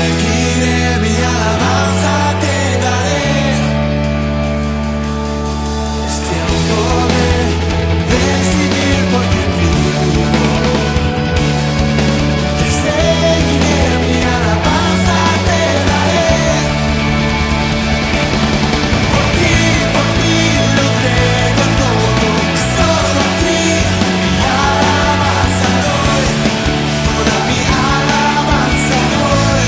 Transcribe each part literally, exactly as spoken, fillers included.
seguiré, mi alabanza te daré. Es tiempo de decidir por qué vivo. Te seguiré, mi alabanza te daré. Por ti, por ti lo traigo todo, solo a ti mi alabanza doy, toda mi alabanza doy.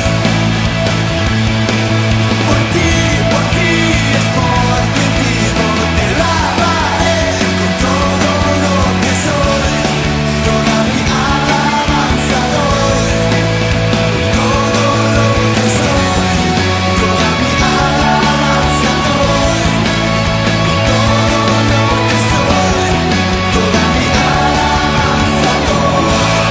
Por ti, por ti es por ti vivo, te lavaré con todo lo que soy, toda mi alabanza doy, todo lo que soy, toda mi alabanza doy, todo lo que soy, toda mi alabanza doy.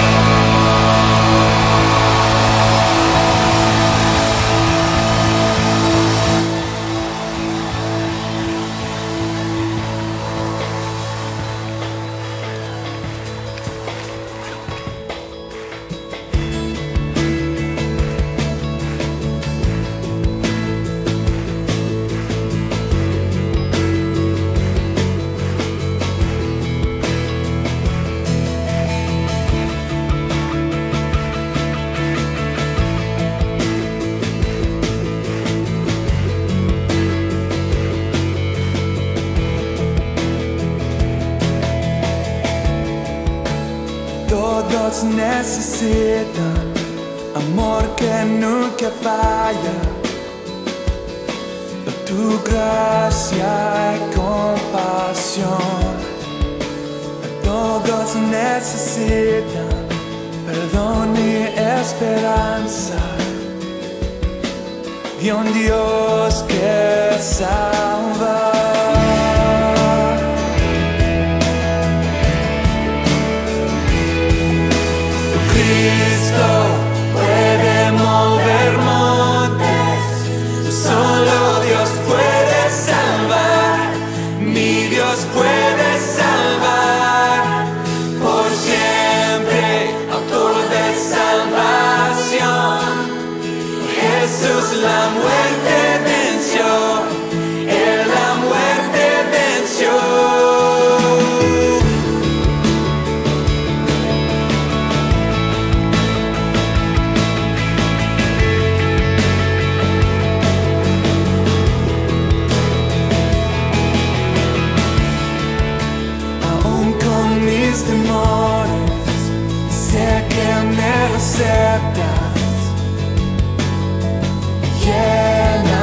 Todos necesitan amor que nunca falla, tu gracia y compasión. Todos necesitan perdón y esperanza de un Dios que salva. Cristo puede mover montes, solo Dios puede salvar, mi Dios puede salvar, por siempre, autor de salvación. Jesús la muerte venció, Él la muerte venció. Mis temores, sé que me aceptas, llena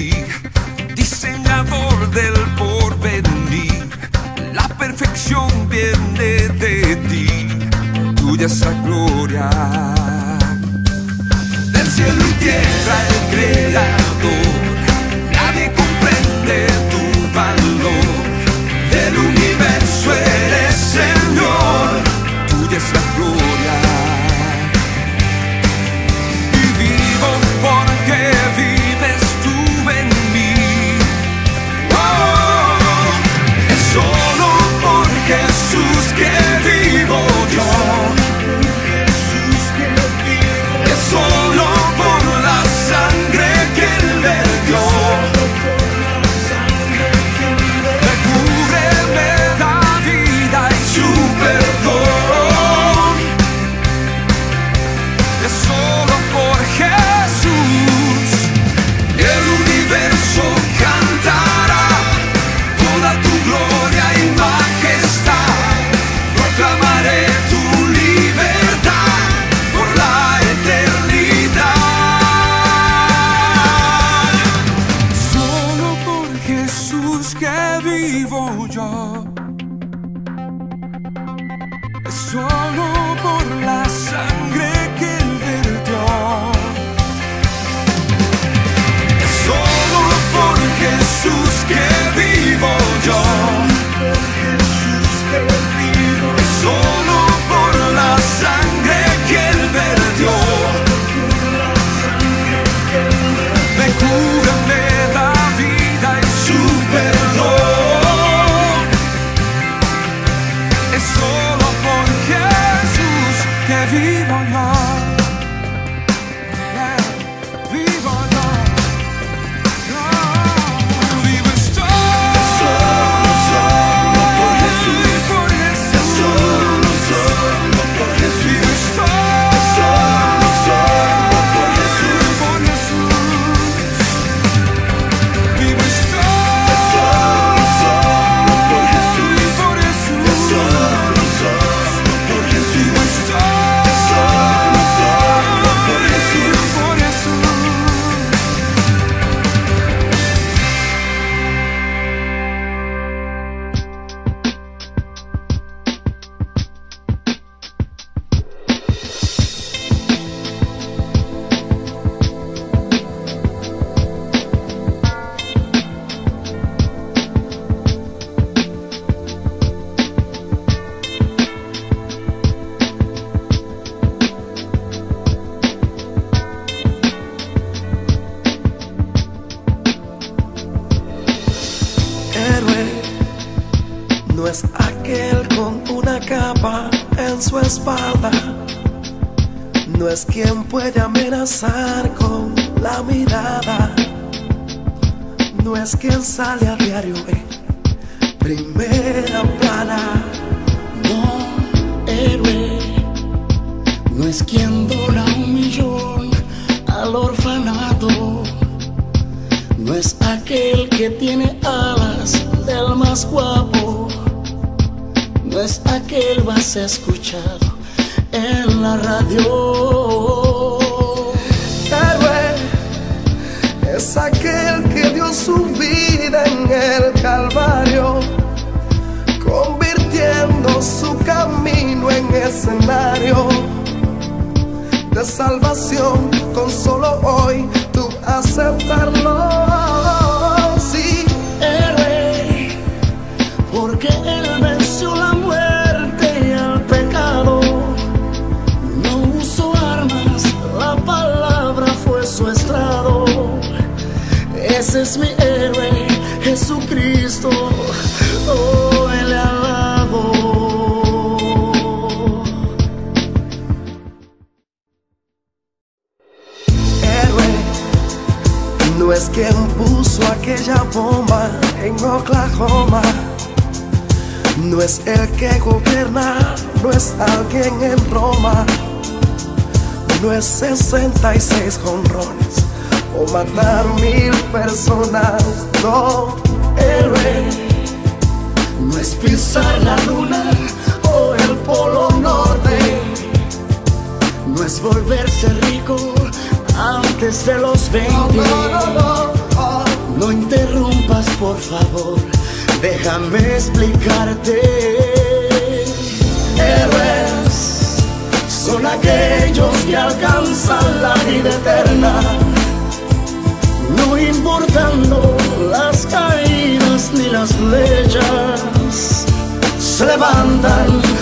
ti, diseñador del porvenir. La perfección viene de ti, tuya es la gloria. Del cielo y tierra el creador, nadie comprende tu valor. Del universo eres Señor, tuya es la gloria. Y vivo porque vives tú en mí. Oh, es solo por Jesús que vivo yo. Es solo por la sangre que Él vertió. Me cubre, me da vida y su perdón. Es solo por Jesús. El universo cantará toda tu gloria y majestad. Proclamaré tu libertad por la eternidad. Solo por Jesús que vivo yo. Es solo por la sangre que Él vertió. Es solo por Jesús que vivo yo. Es solo por la sangre que Él vertió. Me cura, me da vida y su perdón. Es solo por Jesús que vivo yo. Yeah, vivo yo. No, vivo estoy. Solo, solo por Jesús. Por Jesús. Solo, solo por Jesús. Vivo estoy. Solo, solo por Jesús. Por Jesús. Vivo estoy. Solo, solo por Jesús. Por Jesús. Solo, solo por Jesús. Vivo estoy. Solo, solo por Jesús. Por Jesús. Héroe no es aquel con una capa en su espalda, no es quien puede amenazar con la mirada, no es quien sale a diario en primera plana. No, héroe, no es quien dona un millón al orfanato, no es aquel que tiene alas del más guapo, no es aquel más escuchado en la radio. Héroe es aquel que dio su vida en el Calvario, convirtiendo su camino en escenario de salvación, con solo hoy tú aceptarlo. Sí, Héroe, porque Él venció la muerte y el pecado, no usó armas, la palabra fue su estrado. Ese es mi héroe, Jesucristo, oh, Él le alabo. héroe no es quien puso aquella bomba en Oklahoma, no es el que gobierna, no es alguien en Roma, no es sesenta y seis jonrones o matar mil personas. No, héroe No es pisar la luna o el polo norte, no es volverse rico antes de los veinte. no, no, no, oh. por favor, déjame explicarte. Héroes son aquellos que alcanzan la vida eterna, no importando las caídas ni las flechas, se levantan